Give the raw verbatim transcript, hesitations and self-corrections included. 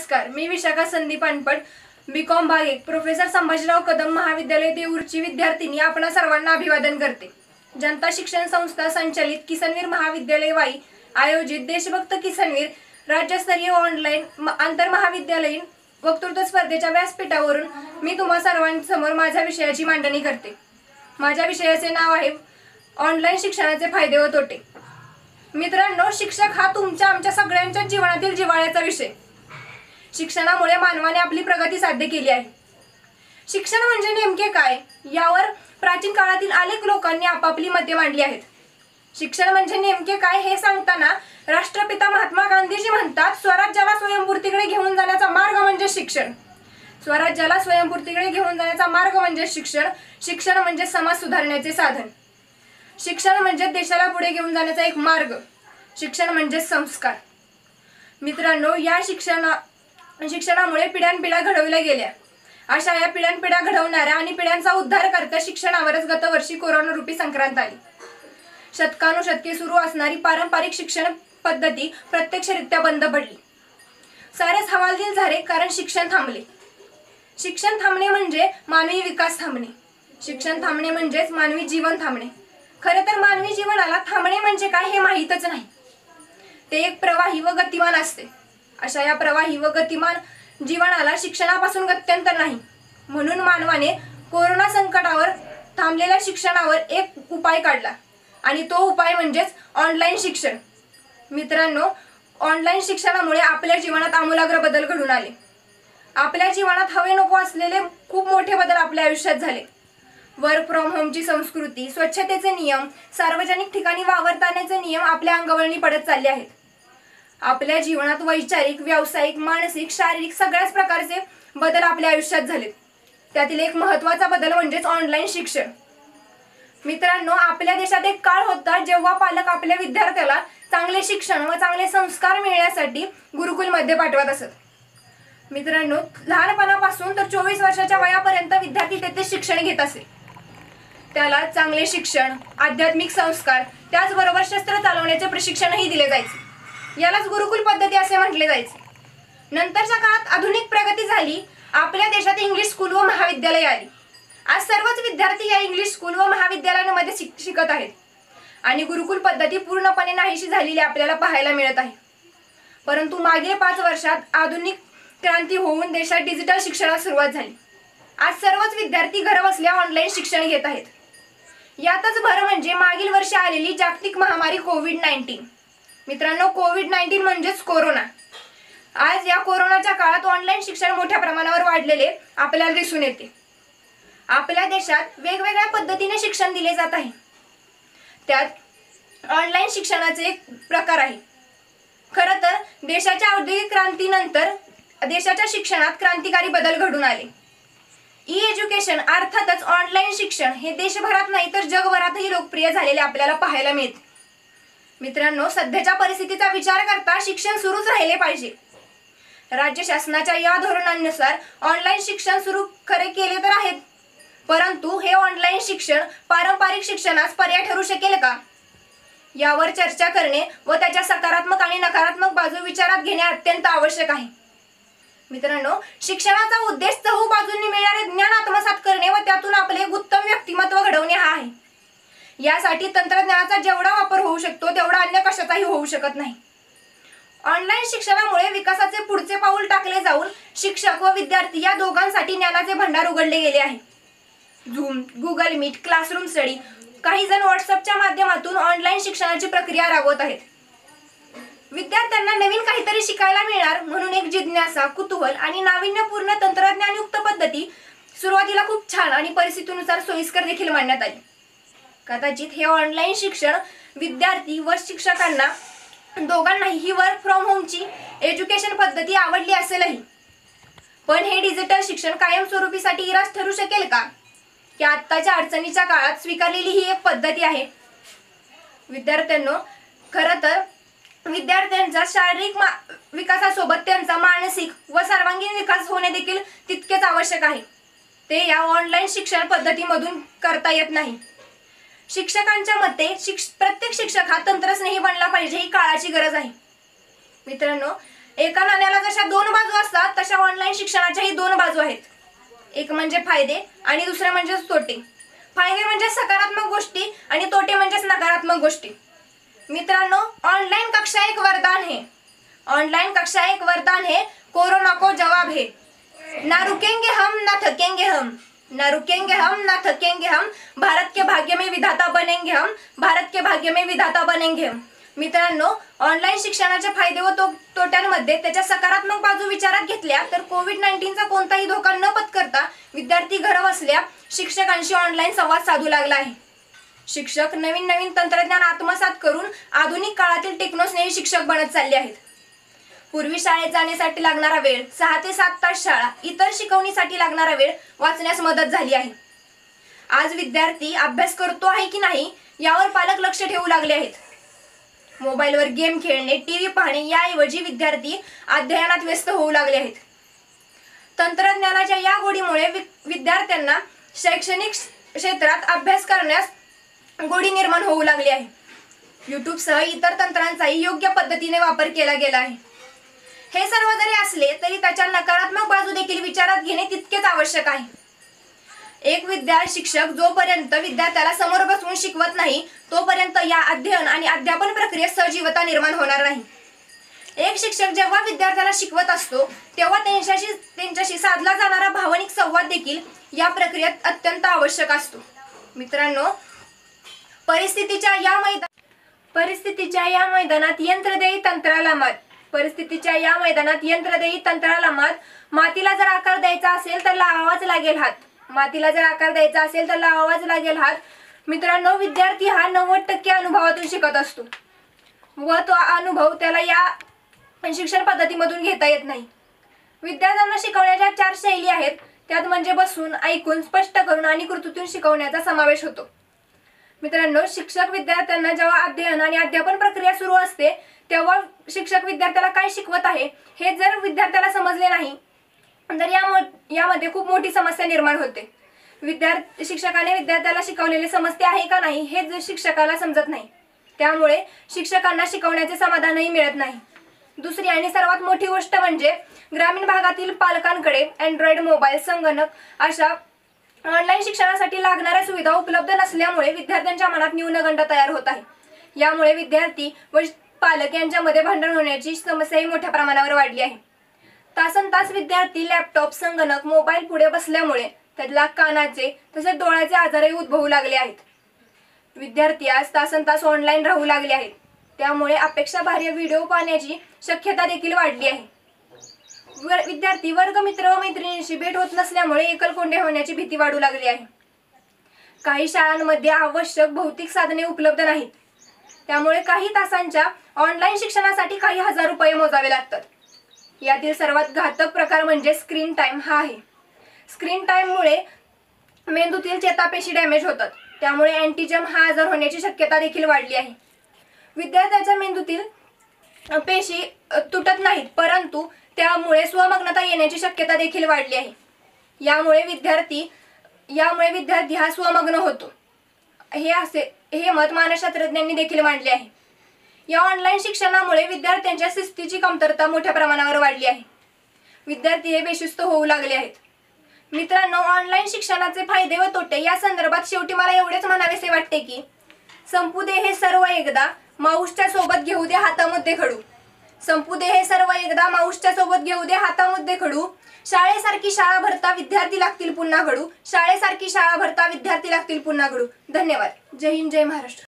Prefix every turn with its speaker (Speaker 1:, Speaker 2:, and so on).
Speaker 1: नमस्कार, मी Vishakha Sandeep Anpad, B com भाग एक, प्रोफेसर संभाजीराव कदम महाविद्यालय देऊरची विद्यार्थिनी आपणा सर्वांना अभिवादन करते। जनता शिक्षण संस्था संचालित किसनवीर महाविद्यालय वाई आयोजित देशभक्त किसनवीर राज्यस्तरीय ऑनलाईन आंतर महाविद्यालयीन वक्तृत्व स्पर्धेच्या व्यासपीठावरून मी तुम्हा सर्वांसमोर माझ्या विषयाची मांडणी करते। माझ्या विषयाचे नाव आहे ऑनलाईन शिक्षणाचे फायदे व तोटे। मित्रांनो, शिक्षक हा तुमच्या आमच्या सगळ्यांच्या जीवनातील जिव्हाळ्याचा विषय। शिक्षणामुळे मानवाने आपली प्रगती साध्य केली आहे। शिक्षण म्हणजे नेमके काय यावर प्राचीन काळातील अनेक लोकांनी आपापली मते मांडली आहेत। शिक्षण म्हणजे नेमके काय हे सांगताना राष्ट्रपिता महात्मा गांधीजी म्हणतात, स्वराज्याला स्वयंपूर्तीकडे घेऊन जाण्याचा मार्ग म्हणजे शिक्षण। स्वराज्याला स्वयंपूर्तीकडे घेऊन जाण्याचा मार्ग म्हणजे शिक्षण। शिक्षण म्हणजे समाज सुधारण्याचे साधन। शिक्षण म्हणजे देशाला पुढे घेऊन जाण्याचा एक मार्ग। शिक्षण म्हणजे संस्कार। मित्रांनो, या शिक्षणा शिक्षणामुळे पिढ्यानपिढ्या घडवल्या गेल्या। अशा या पिढ्यानपिढ्या घडवणाऱ्या आणि पिढ्यांचा उद्धार करता शिक्षणावरच गतवर्षी कोरोना रूपी संक्रांत आली। शतकानुशतके सुरू असणारी पारंपरिक शिक्षण पद्धती प्रत्यक्षरित्या बंद पडली। सारेच हवालदिल झाले, कारण शिक्षण थांबले। शिक्षण थांबणे म्हणजे मानवी विकास थांबणे। शिक्षण थांबणे म्हणजेच मानवी जीवन थांबणे। खरे तर मानवी जीवनाला थांबणे म्हणजे काय हे माहीतच नाही। ते एक प्रवाही व गतिमान असते। अशा या प्रवाही व गतिमान जीवनाला शिक्षणापासून गत्यंतर नाही। म्हणून मानवाने कोरोना संकटावर थांबलेल्या शिक्षणावर एक उपाय काढला, आणि तो उपाय म्हणजेच ऑनलाईन शिक्षण। मित्रांनो, ऑनलाईन शिक्षणामुळे आपल्या जीवनात आमूलाग्र बदल घडून आले। आपल्या जीवनात हवे नको असलेले खूप मोठे बदल आपल्या आयुष्यात झाले। वर्क फ्रॉम होमची संस्कृती, स्वच्छतेचे नियम, सार्वजनिक ठिकाणी वावरतानाचे नियम आपल्या अंगवळणी पडत चालले आहेत। आपल्या जीवनात वैचारिक, व्यावसायिक, मानसिक, शारीरिक सगळ्याच प्रकारचे बदल आपल्या आयुष्यात झालेत। त्यातील एक महत्त्वाचा बदल म्हणजेच ऑनलाईन शिक्षण। मित्रांनो, आपल्या देशात एक काळ होता जेव्हा पालक आपल्या विद्यार्थ्याला चांगले शिक्षण व चांगले संस्कार मिळण्यासाठी गुरुकुलमध्ये पाठवत असत। मित्रांनो, लहानपणापासून तर चोवीस वर्षाच्या वयापर्यंत विद्यार्थी तेथे शिक्षण घेत असे। त्याला चांगले शिक्षण, आध्यात्मिक संस्कार, त्याचबरोबर शस्त्र चालवण्याचे प्रशिक्षणही दिले जायचे। यालाच गुरुकुल पद्धती असे म्हटले जायचे। नंतरच्या काळात आधुनिक प्रगती झाली। आपल्या देशात इंग्लिश स्कूल व महाविद्यालय आली। आज सर्वच विद्यार्थी या इंग्लिश स्कूल व महाविद्यालयांमध्ये शिकत आहेत, आणि गुरुकुल पद्धती पूर्णपणे नाहीशी झालेली आपल्याला पाहायला मिळत आहे। परंतु मागील पाच वर्षात आधुनिक क्रांती होऊन देशात डिजिटल शिक्षणास सुरुवात झाली। आज सर्वच विद्यार्थी घरबसल्या ऑनलाईन शिक्षण घेत आहेत। यातच भर म्हणजे मागील वर्षी आलेली जागतिक महामारी कोविड नाईन्टीन। मित्रांनो, कोविड नाईन्टीन म्हणजेच कोरोना। आज या कोरोनाच्या काळात ऑनलाईन शिक्षण मोठ्या प्रमाणावर वाढलेले आपल्याला दिसून येते। आपल्या देशात वेगवेगळ्या पद्धतीने शिक्षण दिले जात आहे। त्यात ऑनलाईन शिक्षणाचे एक प्रकार आहे। खरं तर देशाच्या औद्योगिक क्रांतीनंतर देशाच्या शिक्षणात क्रांतिकारी बदल घडून आले। ई एज्युकेशन अर्थातच ऑनलाईन शिक्षण हे देशभरात नाही तर जगभरातही लोकप्रिय झालेले आपल्याला पाहायला मिळते। मित्रांनो, सध्याच्या परिस्थितीचा विचार करता शिक्षण सुरूच राहिले पाहिजे। राज्य शासनाच्या या धोरणांनुसार ऑनलाईन शिक्षण सुरू खरे केले तर आहेत, परंतु हे ऑनलाईन शिक्षण पारंपरिक शिक्षणास पर्याय ठरू शकेल का, यावर चर्चा करणे व त्याच्या सकारात्मक आणि नकारात्मक बाजू विचारात घेणे अत्यंत आवश्यक आहे। मित्रांनो, शिक्षणाचा उद्देश चहू बाजूंनी मिळणारे ज्ञान आत्मसात करणे व त्यातून आपले एक उत्तम व्यक्तिमत्व घडवणे हा आहे। यासाठी तंत्रज्ञानाचा जेवढा वापर होऊ शकतो तेवढा अन्य कशाचाही होऊ शकत नाही। ऑनलाईन शिक्षणामुळे विकासाचे पुढचे पाऊल टाकले जाऊन शिक्षक व विद्यार्थी या दोघांसाठी ज्ञानाचे भांडार उघडले गेले आहे। Zoom, Google Meet, classroom study, काही जण व्हॉट्सअपच्या माध्यमातून ऑनलाईन शिक्षणाची प्रक्रिया राबवत आहेत। विद्यार्थ्यांना नवीन काहीतरी शिकायला मिळणार म्हणून एक जिज्ञासा, कुतूहल आणि नाविन्यपूर्ण तंत्रज्ञानयुक्त पद्धती सुरुवातीला खूप छान आणि परिस्थितीनुसार सोयीस्कर देखील मांडण्यात आली। कदाचित हे ऑनलाईन शिक्षण विद्यार्थी व शिक्षकांना दोघांनाही ही वर्क फ्रॉम होमची एज्युकेशन पद्धती आवडली असेलही, पण हे डिजिटल शिक्षण कायमस्वरूपीसाठी इरास ठरू शकेल का, की आत्ताच्या अडचणीच्या काळात स्वीकारलेली ही एक पद्धती आहे। विद्यार्थ्यांनो, खरं तर विद्यार्थ्यांचा शारीरिक विकासासोबत त्यांचा मानसिक व सर्वांगीण विकास होणे देखील तितकेच आवश्यक आहे। ते या ऑनलाईन शिक्षण पद्धतीमधून करता येत नाही। शिक्षकांच्या मते शिक्ष प्रत्येक शिक्षक हा तंत्रस्नेही बनला पाहिजे ही काळाची गरज आहे। मित्रांनो, एका नाण्याला जशा दोन बाजू असतात ऑनलाईन शिक्षणाच्याही दोन बाजू आहेत, एक म्हणजे फायदे आणि दुसरे म्हणजे तोटे. फायदे म्हणजे सकारात्मक गोष्टी आणि तोटे म्हणजे नकारात्मक गोष्टी. मित्रांनो, ऑनलाइन कक्षा एक वरदान है. ऑनलाइन कक्षा एक वरदान है. कोरोना को जवाब है. ना रुकेंगे हम ना थकेंगे हम, ना रुकेंगे हम ना थकेंगे हम. भारत के भाग्य में विधाता बनेंगे हम, भारत के भाग्य में विधाता बनेंगे हम. मित्रांनो, ऑनलाईन शिक्षणाचे फायदे व तो तोट्यांमध्ये त्याच्या सकारात्मक बाजू विचारात घेतल्या तर कोविड नाईन्टीनचा कोणताही धोका न पत्करता विद्यार्थी घर बसल्या शिक्षकांशी ऑनलाईन संवाद साधू लागला आहे. शिक्षक नवीन नवीन तंत्रज्ञान आत्मसात करून आधुनिक काळातील टेक्नोस्नेही शिक्षक बनत चालले आहेत. पूर्वी शाळेत जाण्यासाठी लागणारा वेळ, सहा ते सात तास शाळा, इतर शिकवणीसाठी लागणारा वेळ वाचण्यास मदत झाली आहे. आज विद्यार्थी अभ्यास करतो आहे की नाही यावर पालक लक्ष ठेवू लागले आहेत. मोबाईलवर गेम खेळणे, टीव्ही पाहणे याऐवजी विद्यार्थी अध्ययनात व्यस्त होऊ लागले आहेत. तंत्रज्ञानाच्या या गोडीमुळे विद्यार्थ्यांना शैक्षणिक क्षेत्रात अभ्यास करण्यास गोडी निर्माण होऊ लागली आहे. यूट्यूबसह इतर तंत्रांचाही योग्य पद्धतीने वापर केला गेला आहे. हे सर्व जरी असले तरी त्याच्या नकारात्मक बाजू देखील विचारात घेणे तितकेच आवश्यक आहे. एक विद्या शिक्षक जोपर्यंत विद्यार्थ्याला समोर बसवून शिकवत नाही तोपर्यंत या अध्ययन आणि अध्यापन प्रक्रियेत सजीवता निर्माण होणार नाही. एक शिक्षक जेव्हा विद्यार्थ्याला शिकवत असतो तेव्हा त्यांच्याशी त्यांच्याशी साधला जाणारा भावनिक संवाद देखील या प्रक्रियेत अत्यंत आवश्यक असतो. मित्रांनो, परिस्थितीच्या या मैदान परिस्थितीच्या या मैदानात यंत्रदेयी तंत्राला मात परिस्थितीच्या या मैदानात यंत्रदेयी तंत्राला मात मातीला जर आकार द्यायचा असेल तर लावावाच लागेल हात मातीला जर आकार द्यायचा असेल तर लावावाच लागेल हात. मित्रांनो, विद्यार्थी हा नव्वद टक्के अनुभवातून शिकत असतो व तो अनुभव त्याला या शिक्षण पद्धतीमधून घेता येत नाही. विद्यार्थ्यांना शिकवण्याच्या चार शैली आहेत. त्यात म्हणजे बसून, ऐकून, स्पष्ट करून आणि कृतीतून शिकवण्याचा समावेश होतो. मित्रांनो, शिक्षक विद्यार्थ्यांना जेव्हा अध्ययन आणि अध्यापन प्रक्रिया सुरू असते तेव्हा शिक्षक विद्यार्थ्याला काय शिकवत आहे हे जर विद्यार्थ्याला समजले नाही तर या यामध्ये खूप मोठी समस्या निर्माण होते. विद्यार्थी शिक्षकाने विद्यार्थ्याला शिकवलेले समजते आहे का नाही हे जर शिक्षकाला समजत नाही, त्यामुळे शिक्षकांना शिकवण्याचे समाधानही मिळत नाही. दुसरी आणि सर्वात मोठी गोष्ट म्हणजे ग्रामीण भागातील पालकांकडे अँड्रॉइड मोबाईल, संगणक अशा ऑनलाईन शिक्षणासाठी लागणाऱ्या सुविधा उपलब्ध नसल्यामुळे विद्यार्थ्यांच्या मनात न्यूनगंड तयार होत आहे. यामुळे विद्यार्थी व पालक यांच्यामध्ये भांडण होण्याची समस्याही मोठ्या प्रमाणावर वाढली आहे. तासनतास विद्यार्थी लॅपटॉप, संगणक, मोबाईल पुढे बसल्यामुळे त्याला कानाचे तसेच डोळ्याचे आजारही उद्भवू लागले आहेत. विद्यार्थी आज तासनतास ऑनलाईन राहू लागले आहेत. त्यामुळे अपेक्षाबाह्य व्हिडिओ पाहण्याची शक्यता देखील वाढली आहे. विद्यार्थी वर्ग मित्र व मैत्रिणींशी भेट होत नसल्यामुळे एकलकोंडे होण्याची भीती वाढू लागली आहे. काही शाळांमध्ये आवश्यक भौतिक साधने उपलब्ध नाहीत. त्यामुळे काही तासांच्या ऑनलाईन शिक्षणासाठी काही हजार रुपये मोजावे लागतात. यातील सर्वात घातक प्रकार म्हणजे स्क्रीन टाइम हा आहे. स्क्रीन टाइममुळे मेंदूतील चेतापेशी डॅमेज होतात. त्यामुळे अँटिजम हा आजार होण्याची शक्यता देखील वाढली आहे. विद्यार्थ्याच्या मेंदूतील पेशी तुटत नाहीत, परंतु त्यामुळे स्वमग्नता येण्याची शक्यता देखील वाढली आहे. यामुळे विद्यार्थी यामुळे विद्यार्थी हा स्वमग्न होतो. हे असे हे मत मानसशास्त्रज्ञांनी देखील मांडले आहे. या ऑनलाईन शिक्षणामुळे विद्यार्थ्यांच्या शिस्तीची कमतरता मोठ्या प्रमाणावर वाढली आहे. विद्यार्थी हे बेशिस्त होऊ लागले आहेत. मित्रांनो, ऑनलाईन शिक्षणाचे फायदे व तोटे या संदर्भात शेवटी मला एवढेच म्हणावेसे वाटते की संपू दे हे सर्व एकदा, माऊसच्या सोबत घेऊ दे हातामध्ये खडू. संपू दे हे सर्व एकदा, माऊसच्या सोबत घेऊ दे हातामध्ये खडू. शाळेसारखी शाळा भरता विद्यार्थी लागतील पुन्हा घडू. शाळेसारखी शाळा भरता विद्यार्थी लागतील पुन्हा घडू. धन्यवाद. जय हिंद, जय महाराष्ट्र.